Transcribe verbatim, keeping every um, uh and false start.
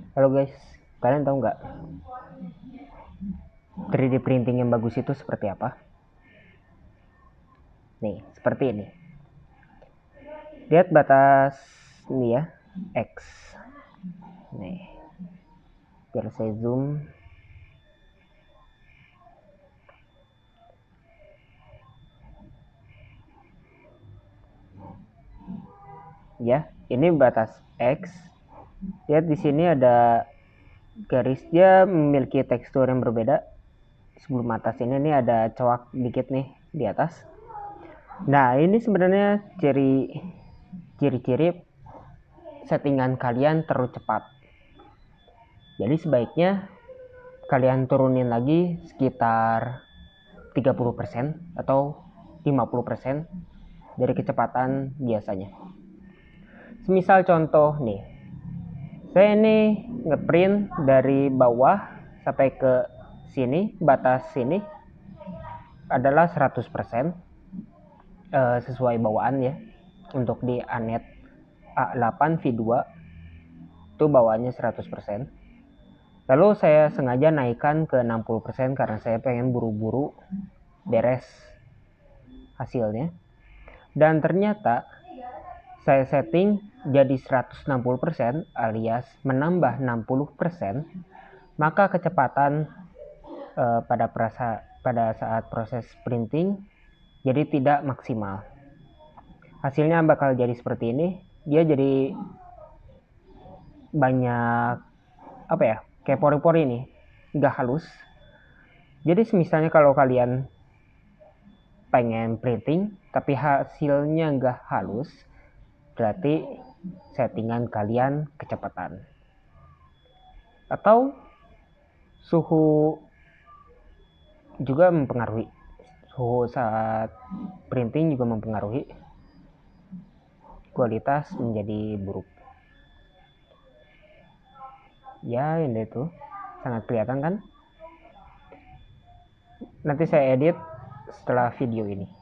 Halo guys, kalian tahu nggak tiga D printing yang bagus itu seperti apa? Nih, seperti ini. Lihat batas ini ya, X. Nih, biar saya zoom. Ya, ini batas X. Lihat di sini ada garis, dia memiliki tekstur yang berbeda. Sebelum atas ini nih ada coak dikit nih di atas. Nah, ini sebenarnya ciri ciri-ciri settingan kalian terlalu cepat. Jadi sebaiknya kalian turunin lagi sekitar tiga puluh persen atau lima puluh persen dari kecepatan biasanya. Semisal contoh nih, saya ini ngeprint dari bawah sampai ke sini, batas sini adalah seratus persen eh, sesuai bawaan ya. Untuk di Anet A delapan V dua itu bawaannya seratus persen. Lalu saya sengaja naikkan ke enam puluh persen karena saya pengen buru-buru beres hasilnya. Dan ternyata saya setting jadi seratus enam puluh persen alias menambah enam puluh persen, maka kecepatan eh, pada perasa, pada saat proses printing jadi tidak maksimal. Hasilnya bakal jadi seperti ini. Dia jadi banyak apa ya, kayak pori-pori nih, nggak halus. Jadi misalnya kalau kalian pengen printing tapi hasilnya nggak halus, berarti settingan kalian kecepatan. Atau suhu juga mempengaruhi. Suhu saat printing juga mempengaruhi kualitas menjadi buruk. Ya, ini itu sangat kelihatan kan? Nanti saya edit setelah video ini.